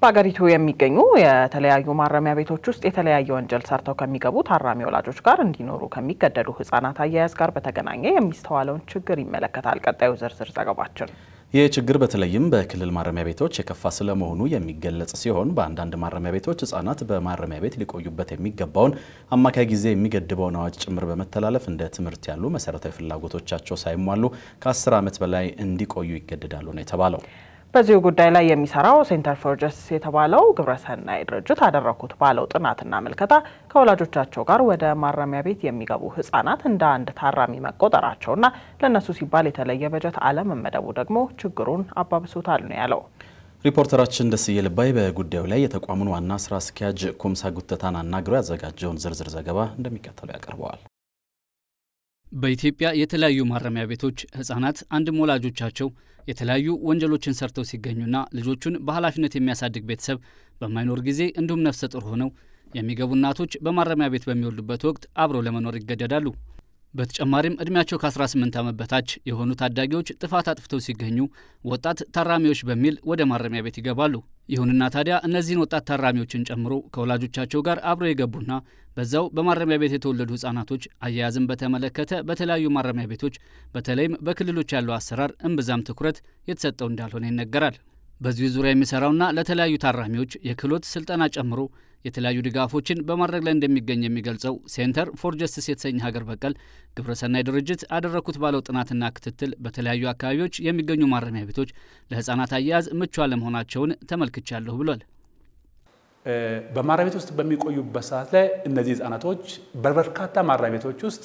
በአገሪቱ የሚገኙ የተለያዩ ማረሚያ ቤቶች ውስጥ የተለያየ ወንጀል ሰርተው ከሚገቡ ታራሚ ወላጆች ጋር እንዲኖሩ ከሚገደዱ ህጻናት አያያዝ ጋር በተገናኘ የሚስተዋለውን ችግር ይመለከታል። ቀጣዩ ዝርዝር ዘገባችን ይህ ችግር በተለይም በክልል ማረሚያ ቤቶች የከፋ ስለመሆኑ የሚገለጽ ሲሆን በአንዳንድ ማረሚያ ቤቶች ህጻናት በማረሚያ ቤት ሊቆዩበት የሚገባውን አማካይ ጊዜ የሚገድበውን አዋጅ ጭምር በመተላለፍ እንደ ትምህርት ያሉ መሰረታዊ ፍላጎቶቻቸው ሳይሟሉ ከ10 ዓመት በላይ እንዲቆዩ ይገደዳሉ ነው የተባለው። በዚሁ ጉዳይ ላይ የሚሰራው ሴንተር ፎር ጀስቲስ የተባለው ግብረሰናይ ድርጅት አደረኩት ባለው ጥናትና መልከታ ከወላጆቻቸው ጋር ወደ ማረሚያ ቤት የሚገቡ ህጻናት እንደ አንድ ታራሚ መቆጠራቸውና ለነሱ ሲባል የተለየ በጀት አለመመደቡ ደግሞ ችግሩን አባብሶታል ነው ያለው። ሪፖርተራችን ደስዬ ልባይ በጉዳዩ ላይ የተቋሙን ዋና ስራ አስኪያጅ ኩምሳ ጉተታን አናግሮ ያዘጋጀውን ዝርዝር ዘገባ እንደሚከተለው ያቀርበዋል። በኢትዮጵያ የተለያዩ ማረሚያ ቤቶች ህጻናት አንድም ወላጆቻቸው የተለያዩ ወንጀሎችን ሰርተው ሲገኙና ልጆቹን በኃላፊነት የሚያሳድግ ቤተሰብ በማይኖር ጊዜ እንዲሁም ነፍሰ ጡር ሆነው የሚገቡ እናቶች በማረሚያ ቤት በሚወልዱበት ወቅት አብረው ለመኖር ይገደዳሉ። በተጨማሪም እድሜያቸው ከ18 ዓመት በታች የሆኑ ታዳጊዎች ጥፋት አጥፍተው ሲገኙ ወጣት ታራሚዎች በሚል ወደ ማረሚያ ቤት ይገባሉ። ይሁንና ታዲያ እነዚህን ወጣት ታራሚዎችን ጨምሮ ከወላጆቻቸው ጋር አብረው የገቡና በዛው በማረሚያ ቤት የተወለዱ ህጻናቶች አያያዝን በተመለከተ በተለያዩ ማረሚያ ቤቶች በተለይም በክልሎች ያለው አሰራር እምብዛም ትኩረት የተሰጠው እንዳልሆነ ይነገራል። በዚህ ዙሪያ የሚሰራውና ለተለያዩ ታራሚዎች የክህሎት ስልጠና ጨምሮ የተለያዩ ድጋፎችን በማድረግ ላይ እንደሚገኝ የሚገልጸው ሴንተር ፎር ጀስቲስ የተሰኘ ሀገር በቀል ግብረሰናይ ድርጅት አደረኩት ባለው ጥናትና ክትትል በተለያዩ አካባቢዎች የሚገኙ ማረሚያ ቤቶች ለህፃናት አያያዝ ምቹ አለመሆናቸውን ተመልክቻለሁ ብሏል። በማረሚያ ቤት ውስጥ በሚቆዩበት ሰዓት ላይ እነዚህ ህፃናቶች በበርካታ ማረሚያ ቤቶች ውስጥ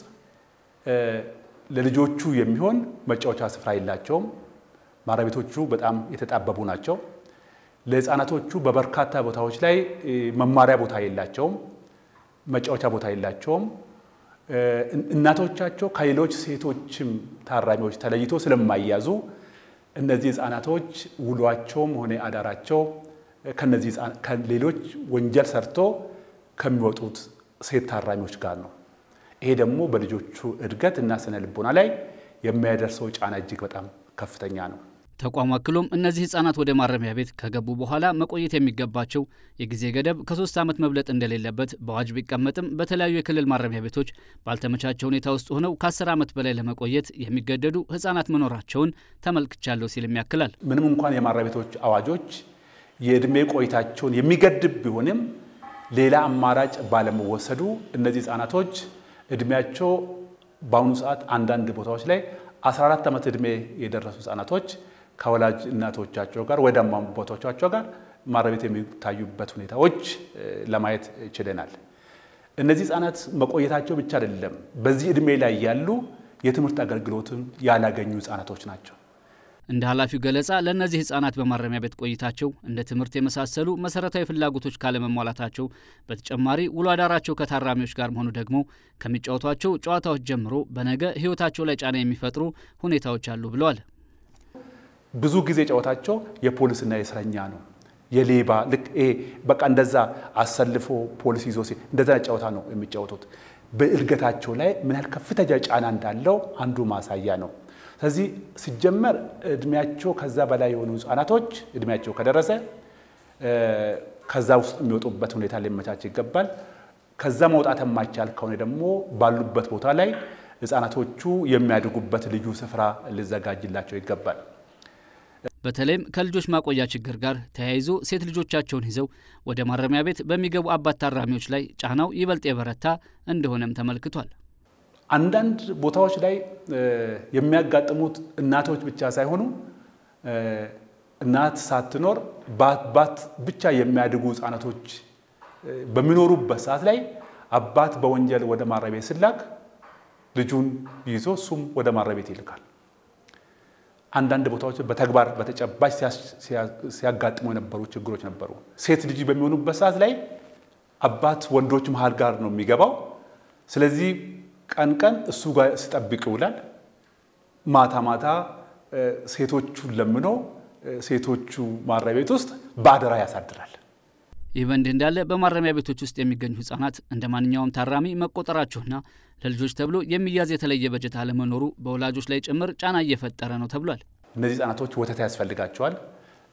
ለልጆቹ የሚሆን መጫወቻ ስፍራ የላቸውም። ማረሚያ ቤቶቹ በጣም የተጣበቡ ናቸው። ለህፃናቶቹ በበርካታ ቦታዎች ላይ መማሪያ ቦታ የላቸውም፣ መጫወቻ ቦታ የላቸውም። እናቶቻቸው ከሌሎች ሴቶችም ታራሚዎች ተለይቶ ስለማይያዙ እነዚህ ህፃናቶች ውሏቸውም ሆነ አዳራቸው ከሌሎች ወንጀል ሰርቶ ከሚወጡት ሴት ታራሚዎች ጋር ነው። ይሄ ደግሞ በልጆቹ እድገት እና ስነ ልቦና ላይ የሚያደርሰው ጫና እጅግ በጣም ከፍተኛ ነው። ተቋሙ አክሎም እነዚህ ህጻናት ወደ ማረሚያ ቤት ከገቡ በኋላ መቆየት የሚገባቸው የጊዜ ገደብ ከ3 ዓመት መብለጥ እንደሌለበት በአዋጅ ቢቀመጥም በተለያዩ የክልል ማረሚያ ቤቶች ባልተመቻቸ ሁኔታ ውስጥ ሆነው ከ10 ዓመት በላይ ለመቆየት የሚገደዱ ህጻናት መኖራቸውን ተመልክቻለሁ ሲልም ያክላል። ምንም እንኳን የማረሚያ ቤቶች አዋጆች የእድሜ ቆይታቸውን የሚገድብ ቢሆንም ሌላ አማራጭ ባለመወሰዱ እነዚህ ህጻናቶች እድሜያቸው በአሁኑ ሰዓት አንዳንድ ቦታዎች ላይ 14 ዓመት እድሜ የደረሱ ህጻናቶች ከወላጅ እናቶቻቸው ጋር ወደ አባቶቻቸው ጋር ማረሚያ ቤት የሚታዩበት ሁኔታዎች ለማየት ችለናል። እነዚህ ህጻናት መቆየታቸው ብቻ አይደለም፣ በዚህ እድሜ ላይ ያሉ የትምህርት አገልግሎትን ያላገኙ ህጻናቶች ናቸው። እንደ ኃላፊው ገለጻ ለእነዚህ ህጻናት በማረሚያ ቤት ቆይታቸው እንደ ትምህርት የመሳሰሉ መሰረታዊ ፍላጎቶች ካለመሟላታቸው በተጨማሪ ውሎ አዳራቸው ከታራሚዎች ጋር መሆኑ ደግሞ ከሚጫወቷቸው ጨዋታዎች ጀምሮ በነገ ህይወታቸው ላይ ጫና የሚፈጥሩ ሁኔታዎች አሉ ብለዋል። ብዙ ጊዜ ጨዋታቸው የፖሊስና የእስረኛ ነው። የሌባ ልክ በቃ እንደዛ አሰልፎ ፖሊስ ይዞ እንደዛ ጨዋታ ነው የሚጫወቱት። በእድገታቸው ላይ ምን ያህል ከፍተኛ ጫና እንዳለው አንዱ ማሳያ ነው። ስለዚህ ሲጀመር እድሜያቸው ከዛ በላይ የሆኑ ህጻናቶች እድሜያቸው ከደረሰ ከዛ ውስጥ የሚወጡበት ሁኔታ ሊመቻች ይገባል። ከዛ መውጣት የማይቻል ከሆነ ደግሞ ባሉበት ቦታ ላይ ህጻናቶቹ የሚያድጉበት ልዩ ስፍራ ሊዘጋጅላቸው ይገባል። በተለይም ከልጆች ማቆያ ችግር ጋር ተያይዞ ሴት ልጆቻቸውን ይዘው ወደ ማረሚያ ቤት በሚገቡ አባት ታራሚዎች ላይ ጫናው ይበልጥ የበረታ እንደሆነም ተመልክቷል። አንዳንድ ቦታዎች ላይ የሚያጋጥሙት እናቶች ብቻ ሳይሆኑ እናት ሳትኖር ባት ብቻ የሚያድጉ ህጻናቶች በሚኖሩበት ሰዓት ላይ አባት በወንጀል ወደ ማረሚያ ቤት ሲላክ ልጁን ይዞ እሱም ወደ ማረሚያ ቤት ይልካል። አንዳንድ ቦታዎች በተግባር በተጨባጭ ሲያጋጥሙ የነበሩ ችግሮች ነበሩ። ሴት ልጅ በሚሆኑበት ሰዓት ላይ አባት ወንዶች መሃል ጋር ነው የሚገባው። ስለዚህ ቀን ቀን እሱ ጋር ሲጠብቅ ይውላል። ማታ ማታ ሴቶቹን ለምኖ ሴቶቹ ማረሚያ ቤት ውስጥ ባደራ ያሳድራል። ይህ በእንዲህ እንዳለ በማረሚያ ቤቶች ውስጥ የሚገኙ ህጻናት እንደ ማንኛውም ታራሚ መቆጠራቸውና ለልጆች ተብሎ የሚያዝ የተለየ በጀት አለመኖሩ በወላጆች ላይ ጭምር ጫና እየፈጠረ ነው ተብሏል። እነዚህ ህጻናቶች ወተት ያስፈልጋቸዋል፣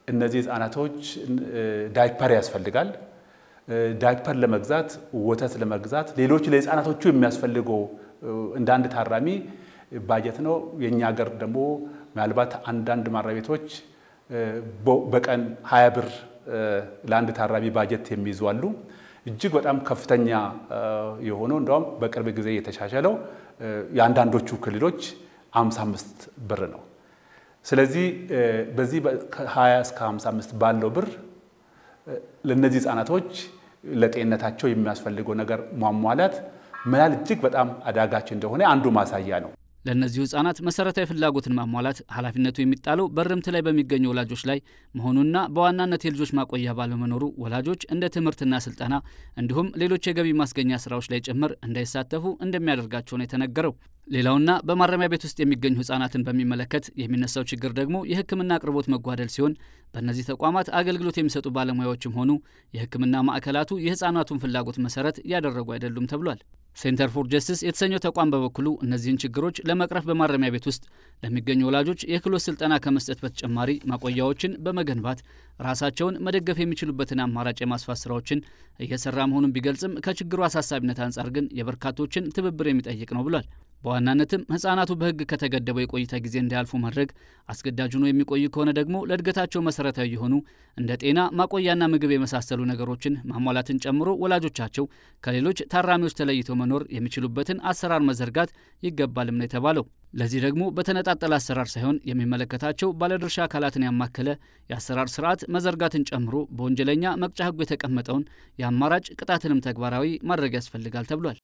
እነዚህ ህፃናቶች ዳይፐር ያስፈልጋል። ዳይፐር ለመግዛት ወተት ለመግዛት ሌሎች ለህፃናቶቹ የሚያስፈልገው እንደ አንድ ታራሚ ባጀት ነው። የኛ ሀገር ደግሞ ምናልባት አንዳንድ ማረሚያ ቤቶች በቀን 20 ብር ለአንድ ታራሚ ባጀት የሚይዙ አሉ። እጅግ በጣም ከፍተኛ የሆነው እንደውም በቅርብ ጊዜ የተሻሻለው የአንዳንዶቹ ክልሎች 55 ብር ነው። ስለዚህ በዚህ ከ20 እስከ 55 ባለው ብር ለነዚህ ህፃናቶች ለጤንነታቸው የሚያስፈልገው ነገር ማሟላት ምናል እጅግ በጣም አዳጋች እንደሆነ አንዱ ማሳያ ነው። ለነዚህ ህፃናት መሰረታዊ ፍላጎትን ማሟላት ኃላፊነቱ የሚጣለው በርምት ላይ በሚገኙ ወላጆች ላይ መሆኑና በዋናነት የልጆች ማቆያ ባለመኖሩ ወላጆች እንደ ትምህርትና ስልጠና እንዲሁም ሌሎች የገቢ ማስገኛ ስራዎች ላይ ጭምር እንዳይሳተፉ እንደሚያደርጋቸው ነው የተነገረው። ሌላውና በማረሚያ ቤት ውስጥ የሚገኙ ህፃናትን በሚመለከት የሚነሳው ችግር ደግሞ የህክምና አቅርቦት መጓደል ሲሆን በእነዚህ ተቋማት አገልግሎት የሚሰጡ ባለሙያዎችም ሆኑ የህክምና ማዕከላቱ የህፃናቱን ፍላጎት መሰረት ያደረጉ አይደሉም ተብሏል። ሴንተር ፎር ጀስቲስ የተሰኘው ተቋም በበኩሉ እነዚህን ችግሮች ለመቅረፍ በማረሚያ ቤት ውስጥ ለሚገኙ ወላጆች የክህሎት ስልጠና ከመስጠት በተጨማሪ ማቆያዎችን በመገንባት ራሳቸውን መደገፍ የሚችሉበትን አማራጭ የማስፋት ስራዎችን እየሰራ መሆኑን ቢገልጽም ከችግሩ አሳሳቢነት አንጻር ግን የበርካቶችን ትብብር የሚጠይቅ ነው ብሏል። በዋናነትም ህፃናቱ በህግ ከተገደበው የቆይታ ጊዜ እንዳያልፉ ማድረግ፣ አስገዳጅ ሆኖ የሚቆይ ከሆነ ደግሞ ለእድገታቸው መሰረታዊ የሆኑ እንደ ጤና፣ ማቆያና ምግብ የመሳሰሉ ነገሮችን ማሟላትን ጨምሮ ወላጆቻቸው ከሌሎች ታራሚዎች ተለይተው መኖር የሚችሉበትን አሰራር መዘርጋት ይገባልም ነው የተባለው። ለዚህ ደግሞ በተነጣጠለ አሰራር ሳይሆን የሚመለከታቸው ባለድርሻ አካላትን ያማከለ የአሰራር ስርዓት መዘርጋትን ጨምሮ በወንጀለኛ መቅጫ ህጉ የተቀመጠውን የአማራጭ ቅጣትንም ተግባራዊ ማድረግ ያስፈልጋል ተብሏል።